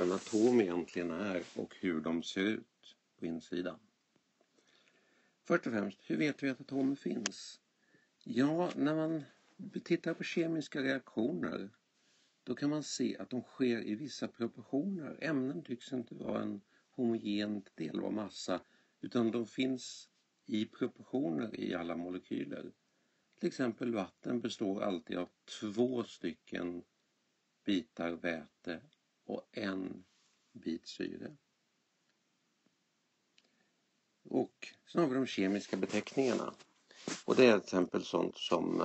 en atom egentligen är och hur de ser ut på insidan. Först och främst, hur vet vi att atomer finns? Ja, när man tittar på kemiska reaktioner då kan man se att de sker i vissa proportioner. Ämnen tycks inte vara en homogen del av massa utan de finns i proportioner i alla molekyler. Till exempel vatten består alltid av 2 stycken bitar väte och 1 bit syre. Och så har vi de kemiska beteckningarna. Och det är till exempel sånt som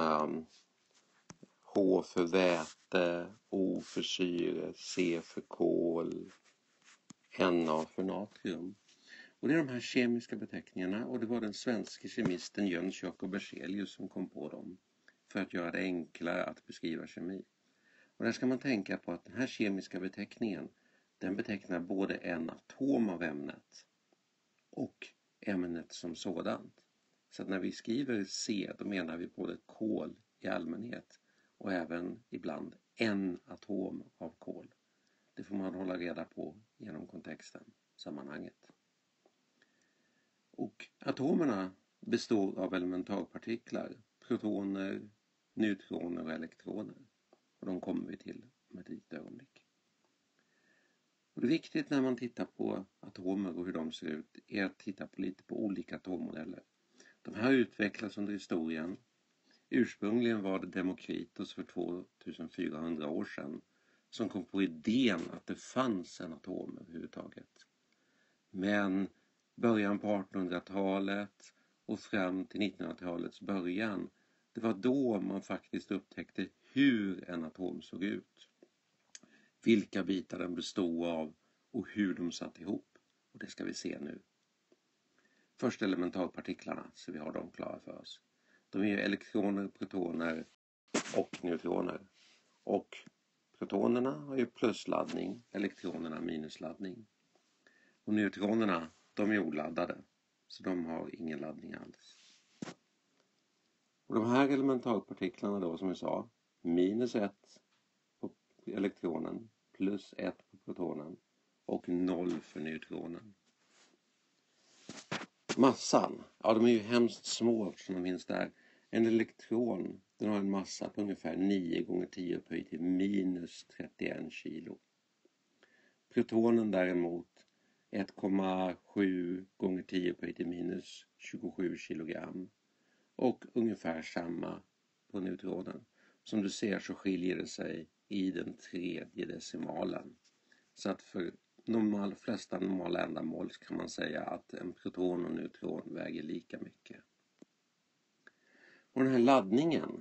H för väte, O för syre, C för kol, Na för natrium. Och det är de här kemiska beteckningarna och det var den svenska kemisten Jöns Jacob Berzelius som kom på dem för att göra det enklare att beskriva kemi. Och där ska man tänka på att den här kemiska beteckningen den betecknar både en atom av ämnet och ämnet som sådant. Så att när vi skriver C då menar vi både kol i allmänhet och även ibland en atom av kol. Det får man hålla reda på genom kontexten, sammanhanget. Och atomerna består av elementarpartiklar, protoner, neutroner och elektroner. Och de kommer vi till om ett litet ögonblick. Och det är viktigt när man tittar på atomer och hur de ser ut är att titta på lite på olika atommodeller. De här utvecklats under historien. Ursprungligen var det Demokritos för 2400 år sedan som kom på idén att det fanns en atom överhuvudtaget. Men början på 1800-talet och fram till 1900-talets början, det var då man faktiskt upptäckte hur en atom såg ut. Vilka bitar den bestod av och hur de satt ihop. Och det ska vi se nu. Först elementarpartiklarna, så vi har dem klara för oss. De är ju elektroner, protoner och neutroner. Och protonerna har ju plusladdning, elektronerna minusladdning. Och neutronerna, de är oladdade, så de har ingen laddning alls. Och de här elementarpartiklarna då, som vi sa, -1 på elektronen, +1 på protonen och 0 för neutronen. Massan, ja de är ju hemskt små eftersom de finns där. En elektron, den har en massa på ungefär 9 gånger 10 upphöjt till -31 kilo. Protonen däremot 1,7 gånger 10 upphöjt till -27 kilogram. Och ungefär samma på neutronen. Som du ser så skiljer det sig i den 3:e decimalen. Så att för flesta normala ändamål kan man säga att en proton och neutron väger lika mycket. Och den här laddningen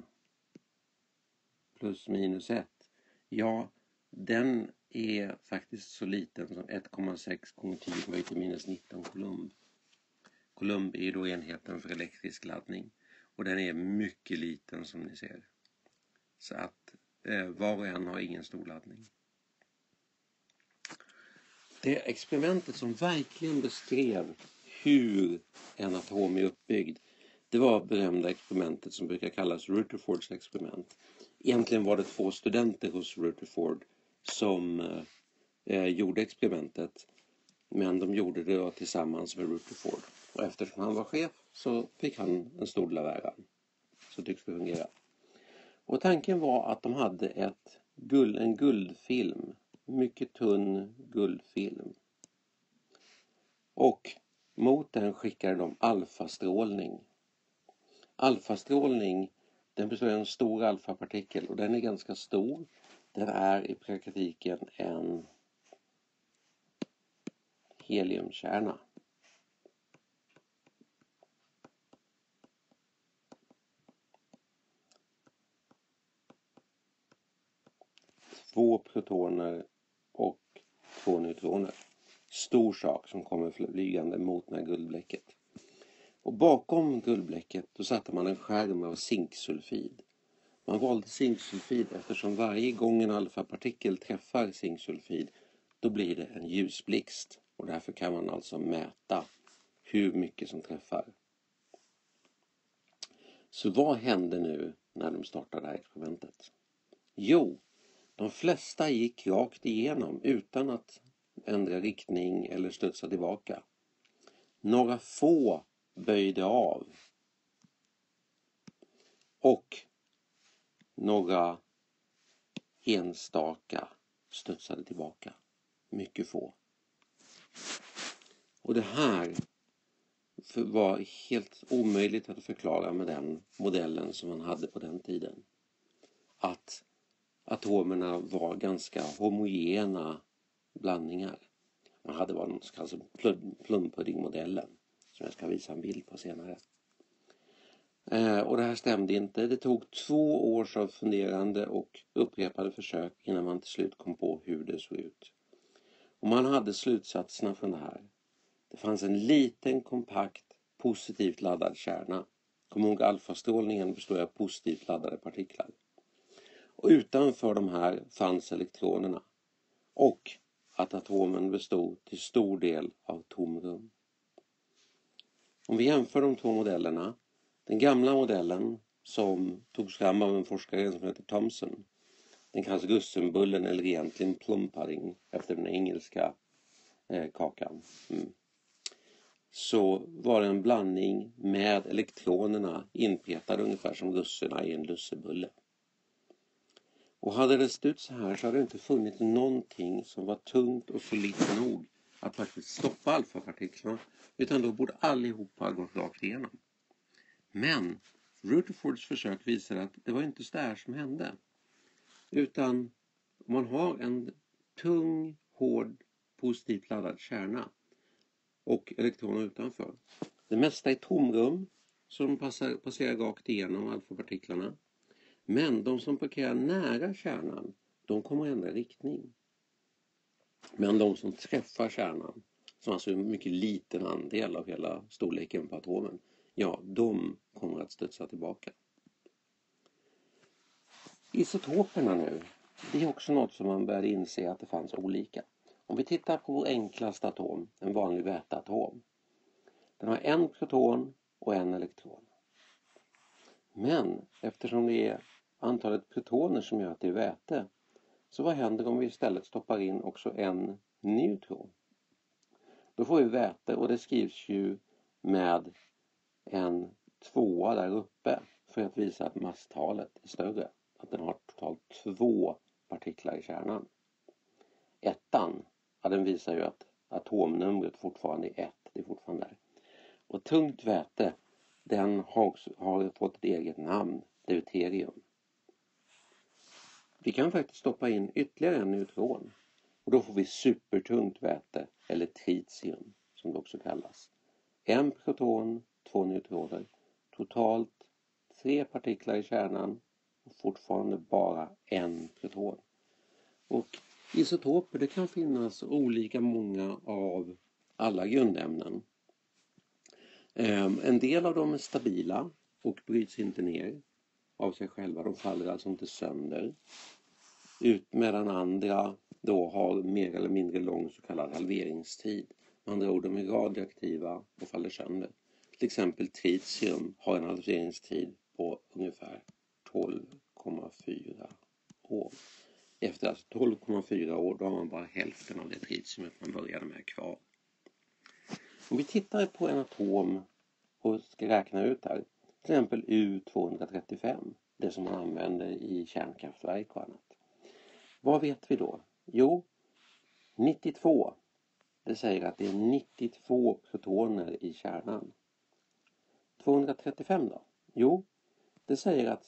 +-1, ja den är faktiskt så liten som 1,6 gånger 10 upphöjt till -19 coulomb. Coulomb är ju då enheten för elektrisk laddning. Och den är mycket liten som ni ser. Så att var och en har ingen stor laddning. Det experimentet som verkligen beskrev hur en atom är uppbyggd. Det var berömda experimentet som brukar kallas Rutherfords experiment. Egentligen var det 2 studenter hos Rutherford som gjorde experimentet. Men de gjorde det då tillsammans med Rutherford. Och eftersom han var chef så fick han en stor del av äran. Så tycks det fungera. Och tanken var att de hade en guldfilm. Mycket tunn guldfilm. Och mot den skickade de alfastrålning. Alfastrålning, den består av en stor alfapartikel. Och den är ganska stor. Den är i praktiken en heliumkärna. 2 protoner och 2 neutroner. Stor sak som kommer flygande mot det här guldbläcket. Och bakom guldbläcket då satte man en skärm av zinksulfid. Man valde zinksulfid eftersom varje gång en alfapartikel träffar zinksulfid då blir det en ljusblixt. Och därför kan man alltså mäta hur mycket som träffar. Så vad hände nu när de startade det här experimentet? Jo, de flesta gick rakt igenom utan att ändra riktning eller studsa tillbaka. Några få böjde av. Och några enstaka studsade tillbaka. Mycket få. Och det här var helt omöjligt att förklara med den modellen som man hade på den tiden. Att atomerna var ganska homogena blandningar. Man hade vad som kallas plumpuddingmodellen, som jag ska visa en bild på senare. Och det här stämde inte. Det tog 2 års av funderande och upprepade försök innan man till slut kom på hur det såg ut. Och man hade slutsatserna från det här. Det fanns en liten, kompakt, positivt laddad kärna. Kom ihåg, alfastrålningen består av positivt laddade partiklar. Och utanför de här fanns elektronerna. Och att atomen bestod till stor del av tomrum. Om vi jämför de två modellerna. Den gamla modellen som togs fram av en forskare som heter Thomson. Den kallas russinbullen eller egentligen plum pudding efter den engelska kakan. Så var det en blandning med elektronerna inpetade ungefär som russina i en lussebulle. Och hade det stått så här så hade det inte funnits någonting som var tungt och solitt nog att faktiskt stoppa alfapartiklarna, utan då borde allihopa ha gått rakt igenom. Men Rutherfords försök visar att det var inte så där som hände. Utan om man har en tung, hård, positivt laddad kärna och elektroner utanför. Det mesta är tomrum som passerar rakt igenom alfapartiklarna. Men de som parkerar nära kärnan, de kommer ändra riktning. Men de som träffar kärnan, som alltså är en mycket liten andel av hela storleken på atomen, ja, de kommer att studsa tillbaka. Isotoperna nu, det är också något som man började inse att det fanns olika. Om vi tittar på vår enklaste atom, en vanlig väteatom. Den har en proton och en elektron. Men eftersom det är antalet protoner som gör att det är väte, så vad händer om vi istället stoppar in också en neutron? Då får vi väte, och det skrivs ju med en 2 där uppe för att visa att masstalet är större. Att den har totalt 2 partiklar i kärnan. 1, ja, den visar ju att atomnumret fortfarande är 1. Det är fortfarande där. Och tungt väte, den har fått ett eget namn, deuterium. Vi kan faktiskt stoppa in ytterligare en neutron. Och då får vi supertungt väte, eller tritium som det också kallas. 1 proton, 2 neutroner. Totalt 3 partiklar i kärnan och fortfarande bara 1 proton. Och isotoper, det kan finnas olika många av alla grundämnen. En del av dem är stabila och bryts inte ner av sig själva. De faller alltså inte sönder. Medan andra då har mer eller mindre lång så kallad halveringstid. Med andra ord, de är radioaktiva och faller sönder. Till exempel tritium har en halveringstid på ungefär 12,4 år. Efter alltså 12,4 år, då har man bara hälften av det tritiumet man började med kvar. Om vi tittar på en atom och ska räkna ut här, till exempel U235, det som man använder i kärnkraftverk och annat. Vad vet vi då? Jo, 92. Det säger att det är 92 protoner i kärnan. 235 då? Jo, det säger att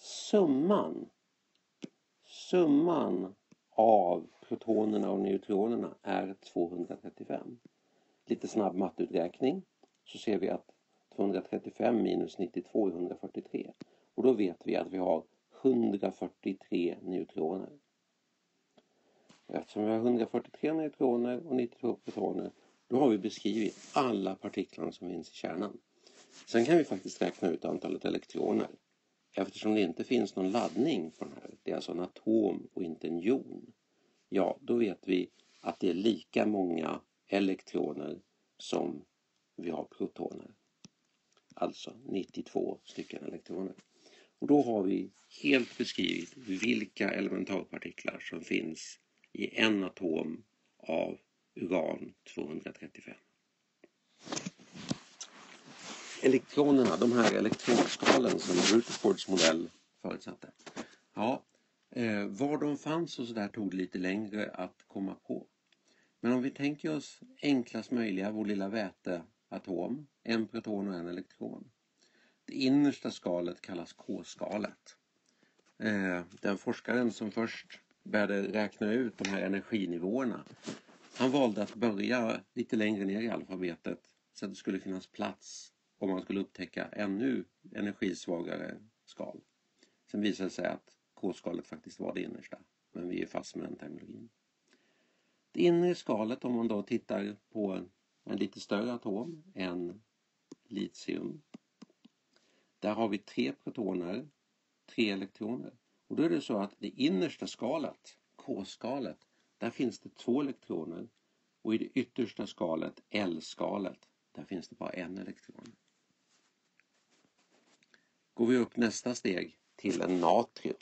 summan av protonerna och neutronerna är 235. Lite snabb matteuträkning, så ser vi att 235 minus 92 är 143. Och då vet vi att vi har 143 neutroner. Eftersom vi har 143 neutroner och 92 protoner, då har vi beskrivit alla partiklar som finns i kärnan. Sen kan vi faktiskt räkna ut antalet elektroner. Eftersom det inte finns någon laddning på den här, det är alltså en atom och inte en jon. Ja, då vet vi att det är lika många elektroner som vi har protoner. Alltså 92 stycken elektroner. Och då har vi helt beskrivit vilka elementarpartiklar som finns i en atom av uran 235. Elektronerna, de här elektronskalen som Rutherfords modell förutsatte. Ja, var de fanns och så där tog det lite längre att komma på. Men om vi tänker oss enklast möjliga, vår lilla väteatom, en proton och en elektron. Det innersta skalet kallas K-skalet. Den forskaren som först började räkna ut de här energinivåerna, han valde att börja lite längre ner i alfabetet så att det skulle finnas plats om man skulle upptäcka ännu energisvagare skal. Sen visade det sig att K-skalet faktiskt var det innersta, men vi är fast med den terminologin. Det inre skalet, om man då tittar på en lite större atom, en litium. Där har vi 3 protoner, 3 elektroner. Och då är det så att det innersta skalet, K-skalet, där finns det 2 elektroner. Och i det yttersta skalet, L-skalet, där finns det bara en elektron. Går vi upp nästa steg till en natrium.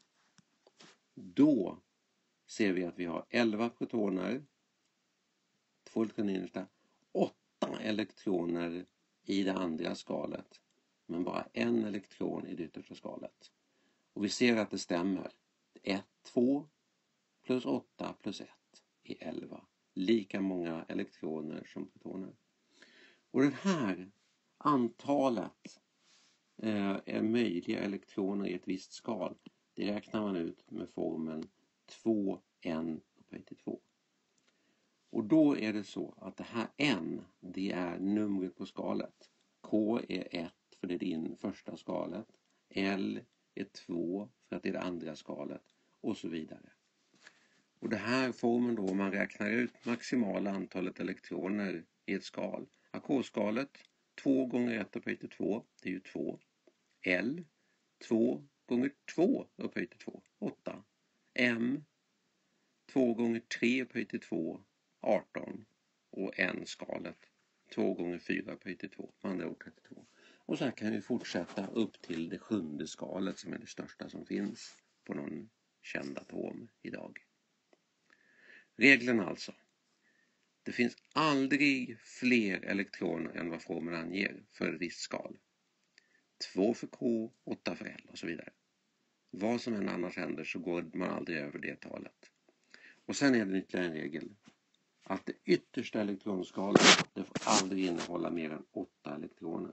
Då ser vi att vi har 11 protoner, 2 elektroner i innersta, 8 elektroner i det andra skalet, men bara en elektron i det yttersta skalet. Och vi ser att det stämmer. 1, 2 plus 8 plus 1 är 11. Lika många elektroner som protoner. Och det här antalet är möjliga elektroner i ett visst skal. Det räknar man ut med formeln 2n upphöjt till 2. Och då är det så att det här n, det är numret på skalet. K är 1 för det är det första skalet. L är 2 för att det är det andra skalet. Och så vidare. Och det här formen då, man räknar ut maximala antalet elektroner i ett skal. K-skalet 2 gånger 1 upphöjt till 2, det är ju 2. L 2 gånger 2 upphöjt till 2, 8. M 2 gånger 3 upphöjt till 2, 18. Och n-skalet 2 gånger 4 upphöjt till 2, med andra ord 32. Och så här kan vi fortsätta upp till det 7:e skalet som är det största som finns på någon känd atom idag. Reglerna alltså. Det finns aldrig fler elektroner än vad formeln anger för ett visst skal. 2 för K, 8 för L och så vidare. Vad som än annars händer så går man aldrig över det talet. Och sen är det ytterligare en regel. Att det yttersta elektronskalet, det får aldrig innehålla mer än 8 elektroner.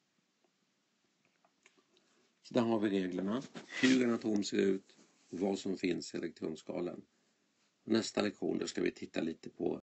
Så där har vi reglerna. Hur en atom ser ut och vad som finns i elektronskalen. Nästa lektion då ska vi titta lite på